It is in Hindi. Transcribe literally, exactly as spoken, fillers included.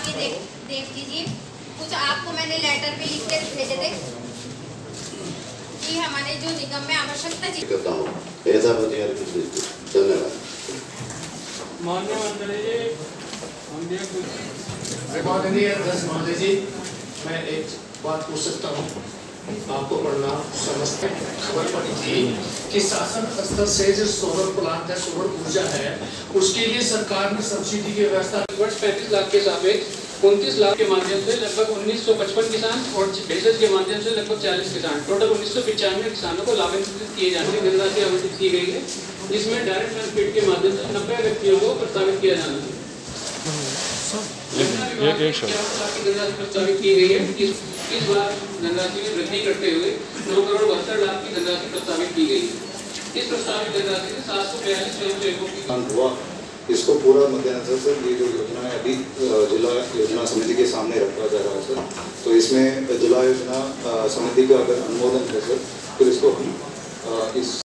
ये देख देख लीजिए, कुछ आपको मैंने लेटर पे लिख के भेजे थे कि हमारे जो निगम में आवश्यकता चीज करता हूँ ऐसा बता यार कुछ धन्यवाद। माननीय मंत्री जी, हम ये कुछ माननीय अध्यक्ष महोदय जी, मैं एक बात पूछ सकता हूँ? आपको पढ़ना समझते खबर पड़ी थी कि शासन स्तर से जो सोलर प्लांट है, सोलर ऊर्जा है, उसके लिए सरकार ने सब्सिडी की व्यवस्था वर्ष पैंतीस लाख के सापेक्ष उनतीस लाख के माध्यम से लगभग उन्नीस सौ पचपन किसान और भेजज के माध्यम से लगभग चालीस किसान, टोटल उन्नीस सौ पिचानवे किसानों को लाभान्वित किए जाने की धनराशि आवंटित की गई है, जिसमें डायरेक्ट बेनिफिट के माध्यम से नब्बे व्यक्तियों को प्रस्तावित किया जाना है। प्रस्तावित की गई है। इस इस बार धनराशि में वृद्धि करते हुए नौ करोड़ बहत्तर लाख की धनराशि प्रस्तावित की गई है। इस प्रस्तावित धनराशि से सात सौ बयालीस स्वयंसेवकों की हुआ इसको पूरा मद्देनजर से ये जो योजना है अभी जिला योजना समिति के सामने रखा जा रहा है सर, तो इसमें जिला योजना समिति का अगर अनुमोदन है सर, फिर इसको हम इस